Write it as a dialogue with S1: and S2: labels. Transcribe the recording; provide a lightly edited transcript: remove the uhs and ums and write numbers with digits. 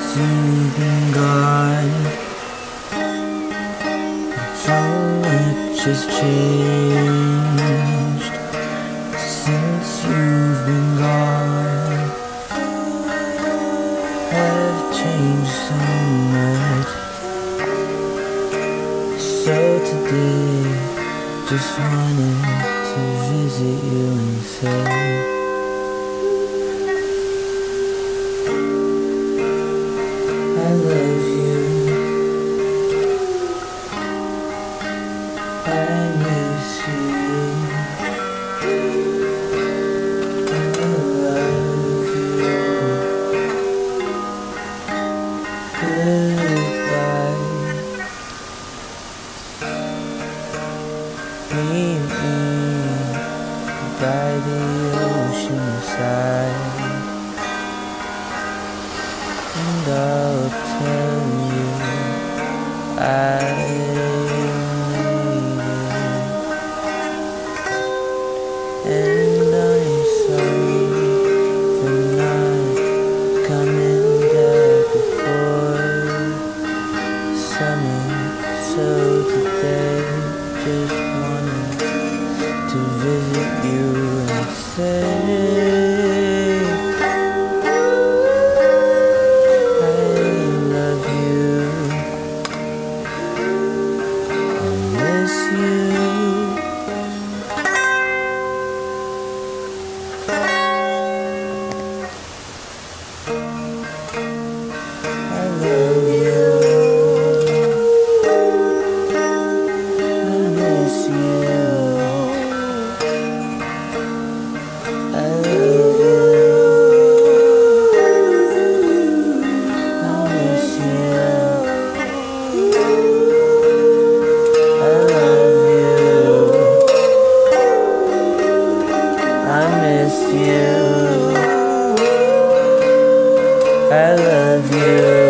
S1: you've been gone, so much has changed since you've been gone. Have changed so much. So today, just wanted to visit you and say I love you. I miss you. I love you. Goodbye. Meet me by the ocean side, and I'll tell you I need you. And I'm sorry for not coming back before summer. So today, just wanted to visit you and say I love you. I miss you. I love you. I miss you. I love you. I miss you. I love you. I miss you. I love you.